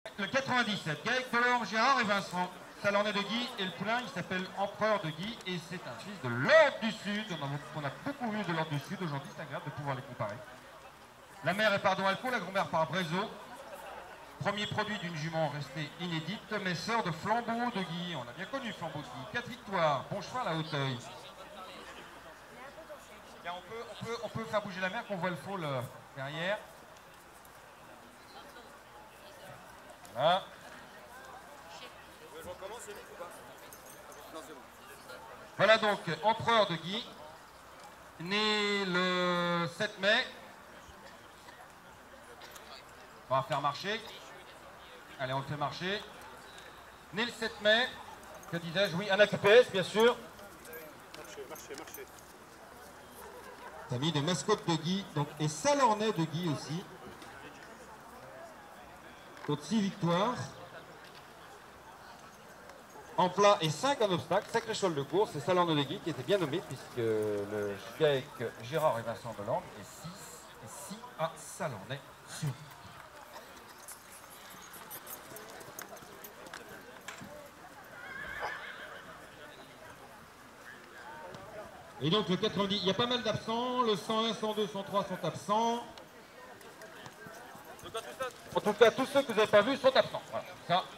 Le 97, Gaëc, Delors, Gérard et Vincent. Salornais de Guy et le poulain, il s'appelle Empereur de Guy et c'est un fils de l'Ordre du Sud. On a beaucoup vu de l'Ordre du Sud aujourd'hui, c'est agréable de pouvoir les comparer. La mère est Pardon Alco, la grand-mère par Brézo. Premier produit d'une jument restée inédite, mais sœur de Flambeau de Guy. On a bien connu Flambeau de Guy. 4 victoires, bon cheval à Hauteuil. Bien, on peut faire bouger la mère, qu'on voit le faux derrière. Voilà. Voilà donc Empereur de Guy, né le 7 mai. On va faire marcher. Allez, on le fait marcher. Né le 7 mai, que disais-je? Oui, un AQPS, bien sûr. Marcher. Famille de mascotte de Guy, donc, et Salornais de Guy aussi. Donc 6 victoires. En plat et 5 en obstacle, sacré cheval de course, c'est Salornais de Guy qui était bien nommé puisque le avec Gérard et Vincent Delorme est 6 à Salornais sur. Et donc le 90, il y a pas mal d'absents, le 101, 102, 103 sont absents. En tout cas, tous ceux que vous n'avez pas vus sont absents. Voilà, ça.